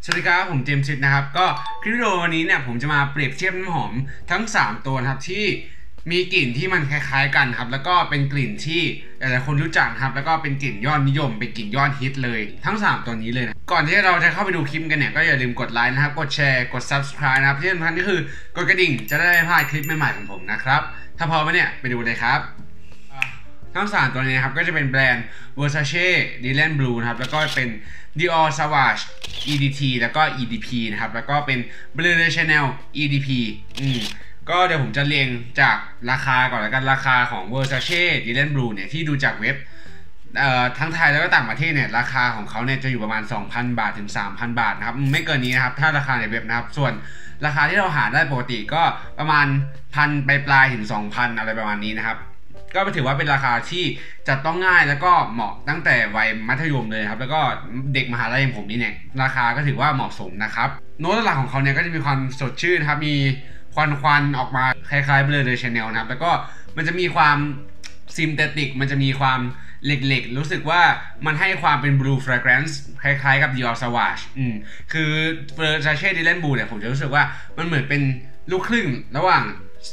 สวัสดีครับผมเจมส์ชิดนะครับก็คลิปวิดีโอวันนี้เนี่ยผมจะมาเปรียบเทียบน้ำหอมทั้ง3ตัวนะครับที่มีกลิ่นที่มันคล้ายๆกันครับแล้วก็เป็นกลิ่นที่หลายๆคนรู้จักครับแล้วก็เป็นกลิ่นยอดนิยมเป็นกลิ่นยอดฮิตเลยทั้ง3ตัวนี้เลยนะก่อนที่เราจะเข้าไปดูคลิปกันเนี่ยก็อย่าลืมกดไลค์นะครับกดแชร์กด Subscribe นะครับที่สำคัญก็คือกดกระดิ่งจะได้ไม่พลาดคลิปใหม่ๆของผมนะครับถ้าพร้อมแล้วเนี่ยไปดูเลยครับทั้ง3ตัวนี้ครับก็จะเป็นแบรนด์ Versace Dylan Blue นะครับแล้วก็เป็น Dior Sauvage EDT แล้วก็ EDP นะครับแล้วก็เป็น Bleu de Chanel EDP ก็เดี๋ยวผมจะเรียงจากราคาก่อนแล้วกันราคาของ Versace Dylan Blue เนี่ยที่ดูจากเว็บทั้งไทยแล้วก็ต่างประเทศเนี่ยราคาของเขาเนี่ยจะอยู่ประมาณ 2,000 บาทถึง 3,000 บาทนะครับไม่เกินนี้นะครับถ้าราคาในเว็บนะครับส่วนราคาที่เราหาได้ปกติก็ประมาณพันปลายถึง 2,000 อะไรประมาณนี้นะครับก็ถือว่าเป็นราคาที่จัดต้องง่ายแล้วก็เหมาะตั้งแต่วัยมัธยมเลยครับแล้วก็เด็กมหาลัยอย่างผมนี่เนี่ยราคาก็ถือว่าเหมาะสมนะครับโน้ตหลักของเขาเนี่ยก็จะมีความสดชื่นนะครับมีควันออกมาคล้ายๆเบลอเดอชาแนลนะครับแล้วก็มันจะมีความซินเทติกมันจะมีความเหล็กๆรู้สึกว่ามันให้ความเป็น blue fragrance คล้ายๆกับ Dior Sauvage คือ Versace Dylan Blue เนี่ยผมจะรู้สึกว่ามันเหมือนเป็นลูกครึ่งระหว่าง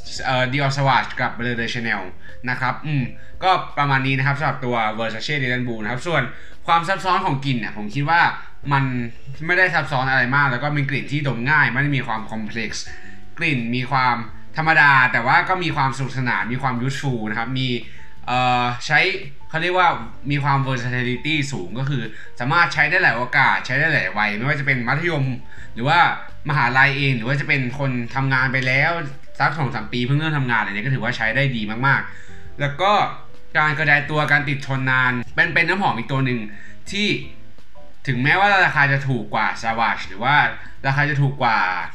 Dior Sauvage กับ Bleu de Chanel นะครับก็ประมาณนี้นะครับสำหรับตัว Versace Dylan Blue นะครับส่วนความซับซ้อนของกลิ่นเนี่ยผมคิดว่ามันไม่ได้ซับซ้อนอะไรมากแล้วก็เป็นกลิ่นที่ดมง่ายไม่ได้มีความคอมเพล็กซ์กลิ่นมีความธรรมดาแต่ว่าก็มีความสนุกสนานมีความยูสฟูลนะครับมีใช้เขาเรียกว่ามีความ versatility สูงก็คือสามารถใช้ได้หลายโอกาสใช้ได้หลายวัยไม่ว่าจะเป็นมัธยมหรือว่ามหาลัยเองหรือว่าจะเป็นคนทำงานไปแล้วสัก 2-3 ปีเพิ่งเริ่มทำงานอะไรเนี่ยก็ถือว่าใช้ได้ดีมากๆแล้วก็การกระจายตัวการติดทนนานเป็นน้ำหอมอีกตัวหนึ่งที่ถึงแม้ว่าราคาจะถูกกว่า Savage หรือว่าราคาจะถูกกว่า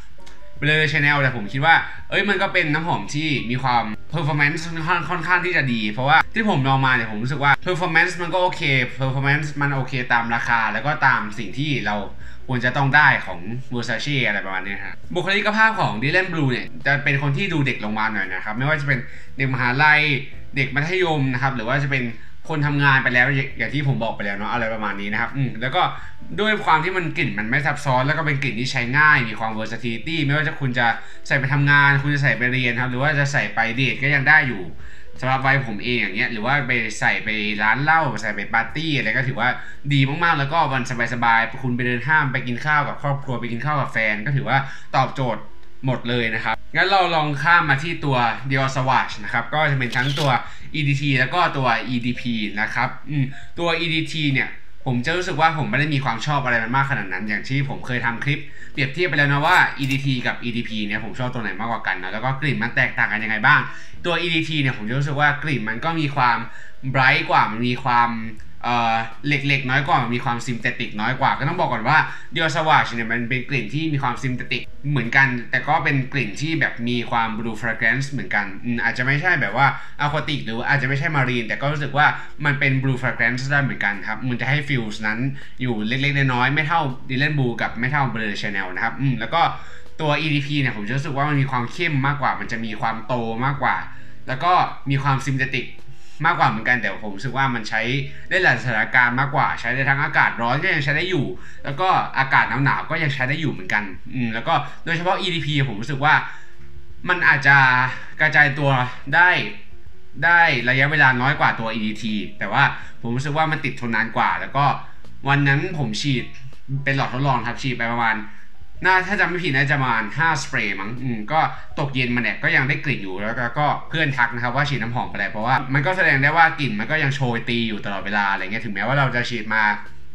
Bleu de Chanel แต่ผมคิดว่ามันก็เป็นน้ำหอมที่มีความ performance ค่อนข้างที่จะดีเพราะว่าที่ผมลองมาเนี่ยผมรู้สึกว่า performance มันก็โอเค performance มันโอเคตามราคาแล้วก็ตามสิ่งที่เราควรจะต้องได้ของ Versace อะไรประมาณนี้ครับบุคลิกภาพของ Dylan Blue เนี่ยจะเป็นคนที่ดูเด็กลงมาหน่อยนะครับไม่ว่าจะเป็นเด็กมหาลัยเด็กมัธยมนะครับหรือว่าจะเป็นคนทำงานไปแล้วอย่างที่ผมบอกไปแล้วเนาะอะไรประมาณนี้นะครับแล้วก็ด้วยความที่มันกลิ่นมันไม่ซับซ้อนแล้วก็เป็นกลิ่นที่ใช้ง่ายมีความ versatility ไม่ว่าจะคุณจะใส่ไปทำงานคุณจะใส่ไปเรียนครับหรือว่าจะใส่ไปเดทก็ยังได้อยู่สำหรับวัยผมเองอย่างเงี้ยหรือว่าไปใส่ไปร้านเหล้าใส่ไปปาร์ตี้อะไรก็ถือว่าดีมากๆแล้วก็วันสบายๆคุณไปเดินห้างไปกินข้าวกับครอบครัวไปกินข้าวกับแฟนก็ถือว่าตอบโจทย์หมดเลยนะครับงั้นเราลองข้ามมาที่ตัว Dior Sauvage นะครับก็จะเป็นทั้งตัว EDT แล้วก็ตัว EDP นะครับตัว EDT เนี่ยผมจะรู้สึกว่าผมไม่ได้มีความชอบอะไรมันมากขนาดนั้นอย่างที่ผมเคยทำคลิปเปรียบเทียบไปแล้วนะว่า EDT กับ EDP เนี่ยผมชอบตัวไหนมากกว่ากันนะแล้วก็กลิ่นมันแตกต่างกันยังไงบ้างตัว EDT เนี่ยผมจะรู้สึกว่ากลิ่นมันก็มีความไบรท์กว่ามันมีความเหล็กน้อยกว่ามีความซินเทติกน้อยกว่าก็ต้องบอกก่อนว่า Dior Sauvage เนี่ยมันเป็นกลิ่นที่มีความซินเทติกเหมือนกันแต่ก็เป็นกลิ่นที่แบบมีความ blue fragrance เหมือนกันอาจจะไม่ใช่แบบว่า aquatic หรืออาจจะไม่ใช่ marine แต่ก็รู้สึกว่ามันเป็น blue fragrance ได้เหมือนกันครับมันจะให้ feels นั้นอยู่เล็กๆน้อยๆไม่เท่า Dylan Blue กับไม่เท่า Bleu de Chanel นะครับแล้วก็ตัว EDP เนี่ยผมรู้สึกว่ามันมีความเข้มมากกว่ามันจะมีความโตมากกว่าแล้วก็มีความซินเทติกมากกว่าเหมือนกันแต่ผมรู้สึกว่ามันใช้ได้หลายสถานการณ์มากกว่าใช้ได้ทั้งอากาศร้อนก็ยังใช้ได้อยู่แล้วก็อากาศหนาวก็ยังใช้ได้อยู่เหมือนกันแล้วก็โดยเฉพาะ EDP ผมรู้สึกว่ามันอาจจะกระจายตัวได้ระยะเวลาน้อยกว่าตัว EDT แต่ว่าผมรู้สึกว่ามันติดทนนานกว่าแล้วก็วันนั้นผมฉีดเป็นหลอดทดลองครับฉีดไปประมาณถ้าจำไม่ผิดน่าจะประมาณ5สเปรย์มั้งก็ตกเย็นมาเนี่ยก็ยังได้กลิ่นอยู่แล้วก็เพื่อนทักนะครับว่าฉีดน้ำหอมไปแล้วเพราะว่ามันก็แสดงได้ว่ากลิ่นมันก็ยังโชยตีอยู่ตลอดเวลาอะไรเงี้ยถึงแม้ว่าเราจะฉีดมา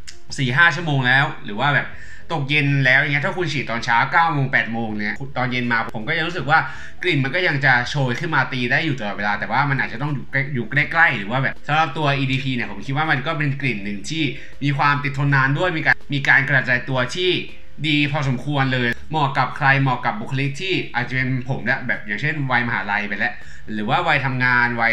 4-5 ชั่วโมงแล้วหรือว่าแบบตกเย็นแล้วอย่างเงี้ยถ้าคุณฉีดตอนเช้า 9 โมง 8 โมงเนี่ยตอนเย็นมาผมก็ยังรู้สึกว่ากลิ่นมันก็ยังจะโชยขึ้นมาตีได้อยู่ตลอดเวลาแต่ว่ามันอาจจะต้องอยู่ใกล้ๆหรือว่าแบบสำหรับตัว EDP เนี่ยผมคิดว่ามันก็เป็นกลิ่นหนึ่งที่มีความติดทนนานด้วยมีการกระจายตัวที่ดีพอสมควรเลยเหมาะกับใครเหมาะกับบุคลิกที่อาจจะเป็นผมเนี่ยแบบอย่างเช่นวัยมหาลัยไปแล้วหรือว่าวัยทำงานวัย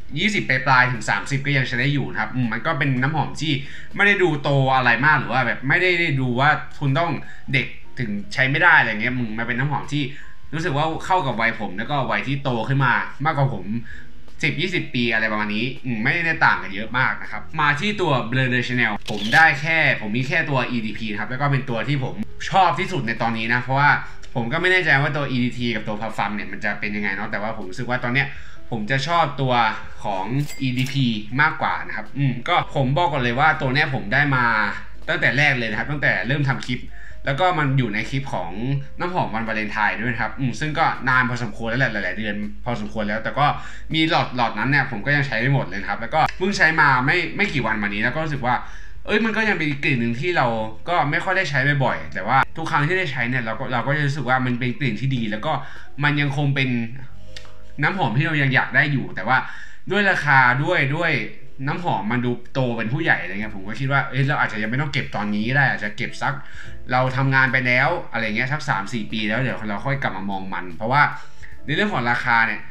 20ปลายถึง30ก็ยังใช้ได้อยู่ครับมันก็เป็นน้ำหอมที่ไม่ได้ดูโตอะไรมากหรือว่าแบบไม่ได้ดูว่าคุณต้องเด็กถึงใช้ไม่ได้อะไรเงี้ยมันเป็นน้ำหอมที่รู้สึกว่าเข้ากับวัยผมแล้วก็วัยที่โตขึ้นมามากกว่าผม 10-20 ปีอะไรประมาณนี้ไม่ได้ต่างกันเยอะมากนะครับมาที่ตัว Blur de Chanel ผมมีแค่ตัว EDP นะครับแล้วก็เป็นตัวที่ผมชอบที่สุดในตอนนี้นะเพราะว่าผมก็ไม่แน่ใจว่าตัว EDT กับตัว Parfum เนี่ยมันจะเป็นยังไงเนาะแต่ว่าผมรู้สึกว่าตอนเนี้ยผมจะชอบตัวของ EDP มากกว่านะครับก็ผมบอกก่อนเลยว่าตัวเนี้ยผมได้มาตั้งแต่แรกเลยนะครับตั้งแต่เริ่มทำคลิปแล้วก็มันอยู่ในคลิปของน้ำหอมวันวาเลนไทน์ด้วยครับซึ่งก็นานพอสมควรแล้วแหละหลายๆเดือนพอสมควรแล้วแต่ก็มีหลอดนั้นเนี่ยผมก็ยังใช้ไม่หมดเลยครับแล้วก็เพิ่งใช้มาไม่กี่วันมานี้แล้วก็รู้สึกว่ามันก็ยังเป็นกลิ่นหนึ่งที่เราก็ไม่ค่อยได้ใช้บ่อยๆแต่ว่าทุกครั้งที่ได้ใช้เนี่ยเราก็จะรู้สึกว่ามันเป็นกลิ่นที่ดีแล้วก็มันยังคงเป็นน้ำหอมที่เรายังอยากได้อยู่แต่ว่าด้วยราคาด้วยน้ำหอมมันดูโตเป็นผู้ใหญ่อะไรเงี้ยผมก็คิดว่าเราอาจจะยังไม่ต้องเก็บตอนนี้ได้อาจจะเก็บสักเราทำงานไปแล้วอะไรเงี้ยสัก 3-4 ปีแล้วเดี๋ยวเราค่อยกลับมามองมันเพราะว่าในเรื่องของราคาเนี่ย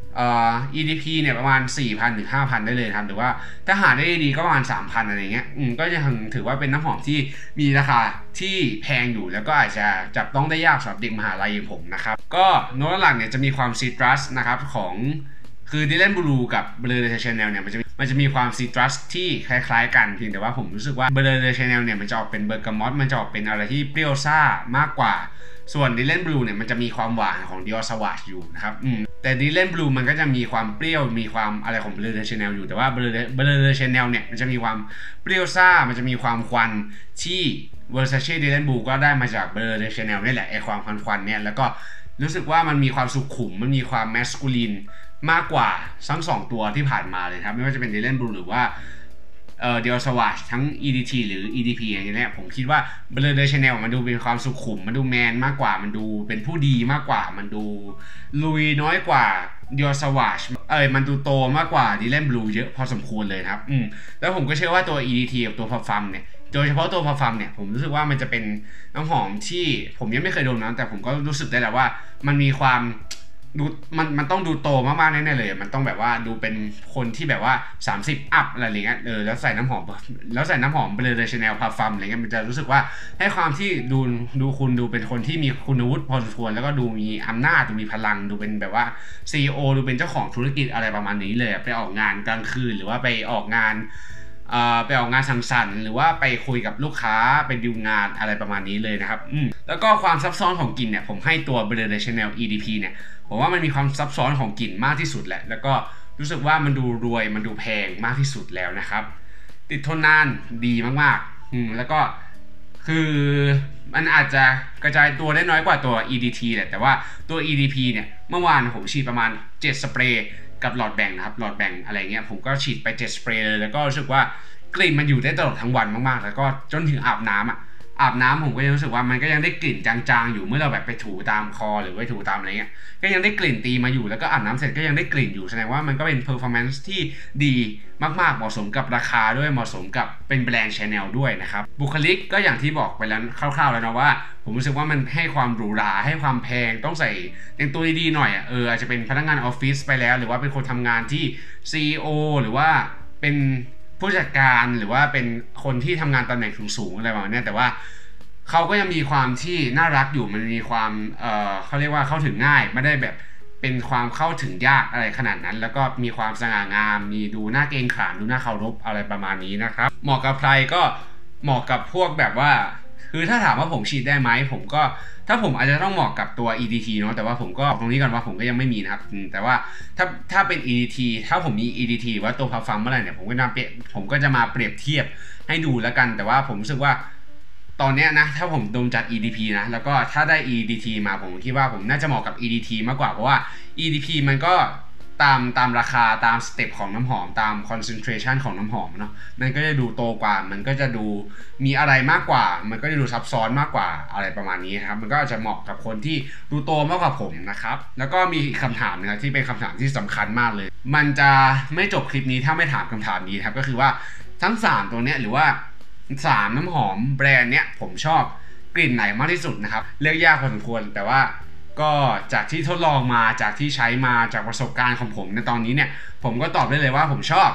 EDP เนี่ยประมาณ 4,000 ถึง 5,000 ได้เลยครับหรือว่าถ้าหาได้ดีก็ประมาณ 3,000 อะไรเงี้ยก็จะถือว่าเป็นน้ำหอมที่มีราคาที่แพงอยู่แล้วก็อาจจะจับต้องได้ยากสำหรับเด็กมหาลัยอย่างผมนะครับก็โน้ตหลักเนี่ยจะมีความซิตรัสนะครับของคือดิแลนบลูกับเบลเดอชาแนลเนี่ยมันจะมีความซิตรัสที่คล้ายๆกันเพียงแต่ว่าผมรู้สึกว่าเบลเดอชาแนลเนี่ยมันจะออกเป็นเบอร์กามอตมันจะออกเป็นอะไรที่เปรี้ยวซ่ามากกว่าส่วนดิแลนบลูเนี่ยมันจะมีความหวานของดิออสวาชอยู่นะครับแต่ดิแลนบลูมันก็จะมีความเปรี้ยวมีความอะไรของเบลเดอชาแนลอยู่แต่ว่าเบลเดอชาแนลเนี่ยมันจะมีความเปรี้ยวซ่ามันจะมีความควันที่เวอร์ซาเช่ดิแลนบลูก็ได้มาจากเบลเดอชาแนลนี่แหละไอความควันเนี่ยแล้วก็รู้สึกว่ามันมีความสุขุมมันมีความแมสคูลินมากกว่าทั้ง2ตัวที่ผ่านมาเลยครับไม่ว่าจะเป็นดิแลนบลูหรือว่าเดียร์สวาชทั้ง EDT หรือ EDP อย่างเงี้ยผมคิดว่าเบลเดอชาแนลมันดูเป็นความสุขุมมันดูแมนมากกว่ามันดูเป็นผู้ดีมากกว่ามันดูลุยน้อยกว่าเดียร์สวาชมันดูโตมากกว่าดิแลนบลูเยอะพอสมควรเลยครับแล้วผมก็เชื่อว่าตัว EDT กับตัว Parfum เนี่ยโดยเฉพาะตัว Parfum เนี่ยผมรู้สึกว่ามันจะเป็นน้ำหอมที่ผมยังไม่เคยดมนะแต่ผมก็รู้สึกได้แล้วว่ามันมีความดูมันต้องดูโตมากๆแน่ๆเลยมันต้องแบบว่าดูเป็นคนที่แบบว่า30อัพอะไรเงี้ยแล้วใส่น้ำหอมเบลเดอชาแนลพาฟัมอะไรเงี้ยมันจะรู้สึกว่าให้ความที่ดูคุณดูเป็นคนที่มีคุณวุฒิพอสมควรแล้วก็ดูมีอำนาจดูมีพลังดูเป็นแบบว่า CEO ดูเป็นเจ้าของธุรกิจอะไรประมาณนี้เลยไปออกงานกลางคืนหรือว่าไปออกงานสังสรรค์หรือว่าไปคุยกับลูกค้าไปดิวงานอะไรประมาณนี้เลยนะครับแล้วก็ความซับซ้อนของกลิ่นเนี่ยผมให้ตัว Blur de Chanel EDP เนี่ยผมว่ามันมีความซับซ้อนของกลิ่นมากที่สุดแหละแล้วก็รู้สึกว่ามันดูรวยมันดูแพงมากที่สุดแล้วนะครับติดทนนานดีมากๆแล้วก็คือมันอาจจะกระจายตัวได้น้อยกว่าตัว EDT แหละแต่ว่าตัว EDP เนี่ยเมื่อวานผมฉีดประมาณ7สเปรย์กับหลอดแบ่งนะครับหลอดแบ่งอะไรเงี้ยผมก็ฉีดไป7สเปรย์เลยแล้วก็รู้สึกว่ากลิ่นมันอยู่ได้ตลอดทั้งวันมากๆแล้วก็จนถึงอาบน้ำผมก็ยังรู้สึกว่ามันก็ยังได้กลิ่นจางๆอยู่เมื่อเราแบบไปถูตามคอหรือไปถูตามอะไรเงี้ยก็ยังได้กลิ่นตีมาอยู่แล้วก็อาบน้ำเสร็จก็ยังได้กลิ่นอยู่แสดงว่ามันก็เป็นเพอร์ฟอร์แมนซ์ที่ดีมากๆเหมาะสมกับราคาด้วยเหมาะสมกับเป็นแบรนด์ Chanel ด้วยนะครับบุคลิกก็อย่างที่บอกไปแล้วคร่าวๆแล้วนะว่าผมรู้สึกว่ามันให้ความหรูหราให้ความแพงต้องใส่แต่งตัวดีๆหน่อยอาจจะเป็นพนักงานออฟฟิศไปแล้วหรือว่าเป็นคนทำงานที่ CEO หรือว่าเป็นผู้จัดการหรือว่าเป็นคนที่ทำงานตำแหน่งสูงๆอะไรประมาณนี้แต่ว่าเขาก็ยังมีความที่น่ารักอยู่มันมีความเขาเรียกว่าเข้าถึงง่ายไม่ได้แบบเป็นความเข้าถึงยากอะไรขนาดนั้นแล้วก็มีความสง่างามมีดูน่าเกรงขามดูน่าเคารพอะไรประมาณนี้นะครับเหมาะกับใครก็เหมาะกับพวกแบบว่าคือถ้าถามว่าผมฉีดได้ไหมผมก็ถ้าผมอาจจะต้องเหมาะกับตัว EDT เนาะแต่ว่าผมก็ตรงนี้ก่อนว่าผมก็ยังไม่มีนะครับแต่ว่าถ้าเป็น EDT ถ้าผมมี EDT ว่าตัวพาฟัมเมื่อไหร่เนี่ยผมก็จะมาเปรียบเทียบให้ดูแล้วกันแต่ว่าผมรู้สึกว่าตอนนี้นะถ้าผมดมจาก EDP นะแล้วก็ถ้าได้ EDT มาผมคิดว่าผมน่าจะเหมาะกับ EDT มากกว่าเพราะว่า EDP มันก็ตามราคาตามสเต็ปของน้ำหอมตาม concentration ของน้ำหอมเนาะมันก็จะดูโตกว่ามันก็จะดูมีอะไรมากกว่ามันก็จะดูซับซ้อนมากกว่าอะไรประมาณนี้ครับมันก็จะเหมาะกับคนที่ดูโตมากกว่าผมนะครับแล้วก็มีคำถามนะครับที่เป็นคำถามที่สำคัญมากเลยมันจะไม่จบคลิปนี้ถ้าไม่ถามคำถามนี้ครับก็คือว่าทั้ง3ตัวเนี้ยหรือว่า3น้ำหอมแบรนด์เนี้ยผมชอบกลิ่นไหนมากที่สุดนะครับเลือกยากพอสมควรแต่ว่าก็จากที่ทดลองมาจากที่ใช้มาจากประสบการณ์ของผมในตอนนี้เนี่ยผมก็ตอบได้เลยว่าผมชอบ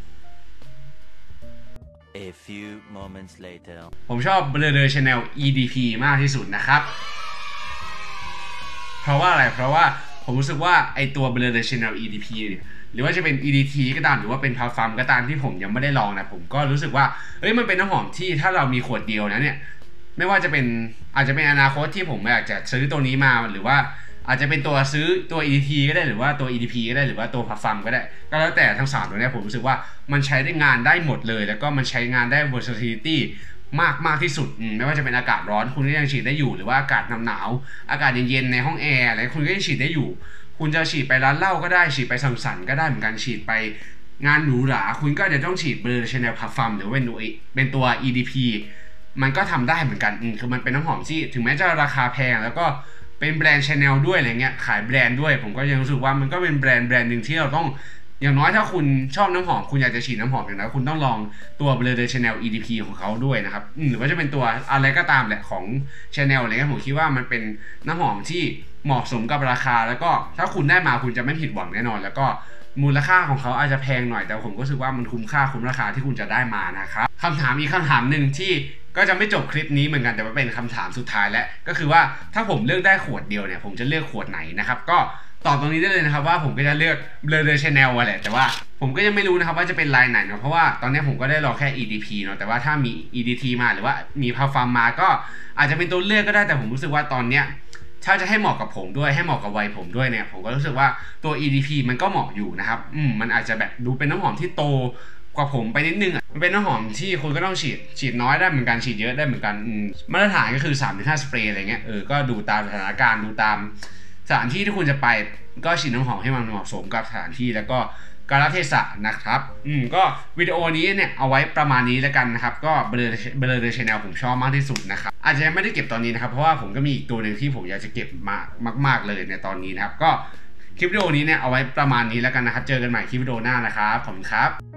A few moments later ผมชอบ Blur de Chanel EDP มากที่สุดนะครับเพราะว่าอะไรเพราะว่าผมรู้สึกว่าไอตัว Blur de Chanel EDP เนี่ยหรือว่าจะเป็น EDT ก็ตามหรือว่าเป็นพาร์ฟัมก็ตามที่ผมยังไม่ได้ลองนะผมก็รู้สึกว่ามันเป็นน้ำหอมที่ถ้าเรามีขวดเดียวนะเนี่ยไม่ว่าจะเป็นอาจจะเป็นอนาคตที่ผมอยากจะซื้อตัวนี้มาหรือว่าอาจจะเป็นตัวซื้อตัว EDT ก็ได้หรือว่าตัว EDP ก็ได้หรือว่าตัวพาร์ฟัมก็ได้ก็แล้วแต่ทั้ง3ตัวนี้ผมรู้สึกว่ามันใช้ได้งานได้หมดเลยแล้วก็มันใช้งานได้ versatility มากที่สุดไม่ว่าจะเป็นอากาศร้อนคุณก็ยังฉีดได้อยู่หรือว่าอากาศหนาวอากาศเย็นๆในห้องแอร์อะไรคุณก็ยังฉีดได้อยู่คุณจะฉีดไปร้านเหล้าก็ได้ฉีดไปสังสรรค์ก็ได้เหมือนกันฉีดไปงานหรูหราคุณก็จะต้องฉีดเบอร์ชาแนลพาร์ฟัมหรือเป็นตัว EDP มันก็ทำได้เหมือนกันคือมันเป็นน้ำหอมที่ถึงแม้จะราคาแพงแล้วก็เป็นแบรนด์ชาแนลด้วยอะไรเงี้ยขายแบรนด์ด้วยผมก็ยังรู้สึกว่ามันก็เป็นแบรนด์หนึ่งที่เราต้องอย่างน้อยถ้าคุณชอบน้ำหอมคุณอยากจะฉีดน้ำหอมอย่างนั้นคุณต้องลองตัวเบลอเดอร์ชาแนล EDP ของเขาด้วยนะครับหรือว่าจะเป็นตัวอะไรก็ตามแหละของชาแนลอะไรเงี้ยผมคิดว่ามันเป็นน้ำหอมที่เหมาะสมกับราคาแล้วก็ถ้าคุณได้มาคุณจะไม่ผิดหวังแน่นอนแล้วก็มูลค่าของเขาอาจจะแพงหน่อยแต่ผมก็รู้สึกว่ามันคุ้มค่าคุ้มราคาที่คุณจะได้มานะครับคำถามอีกคำถามหนึ่งที่ก็จะไม่จบคลิปนี้เหมือนกันแต่ว่าเป็นคำถามสุดท้ายแล้วก็คือว่าถ้าผมเลือกได้ขวดเดียวเนี่ยผมจะเลือกขวดไหนนะครับก็ตอบตรงนี้ได้เลยนะครับว่าผมก็จะเลือกเบลอเดอร์ชาแนลแหละแต่ว่าผมก็ยังไม่รู้นะครับว่าจะเป็นลายไหนเนาะเพราะว่าตอนนี้ผมก็ได้รอแค่ EDP เนาะแต่ว่าถ้ามี EDT มาหรือว่ามีพาร์ฟัมมาก็อาจจะเป็นตัวเลือกก็ได้แต่ผมรู้สึกว่าตอนเนี้ยถ้าจะให้เหมาะกับผมด้วยให้เหมาะกับวัยผมด้วยเนี่ยผมก็รู้สึกว่าตัว EDP มันก็เหมาะอยู่นะครับมันอาจจะแบบดูเป็นน้ำหอมที่โตกว่าผมไปนิดนึงมันเป็นน้ำหอมที่คุณก็ต้องฉีดน้อยได้เหมือนกันฉีดเยอะได้เหมือนกันมาตรฐานก็คือ 3-5 สเปรย์อะไรเงี้ยก็ดูตามสถานการณ์ดูตามสถานที่ที่คุณจะไปก็ฉีดน้ำหอมให้มันเหมาะสมกับสถานที่แล้วก็กาลเทศะนะครับก็วิดีโอนี้เนี่ยเอาไว้ประมาณนี้แล้วกันนะครับก็เบลอเดอร์ชาแนลผมชอบมากที่สุดนะครับอาจจะไม่ได้เก็บตอนนี้นะครับเพราะว่าผมก็มีอีกตัวหนึ่งที่ผมอยากจะเก็บมากเลยในตอนนี้นะครับก็คลิปวิดีโอนี้เนี่ยเอาไว้ประมาณนี้แล้วกันนะครับเจอกันใหม่คลิปวิดีโอหน้านะครับขอบคุณครับ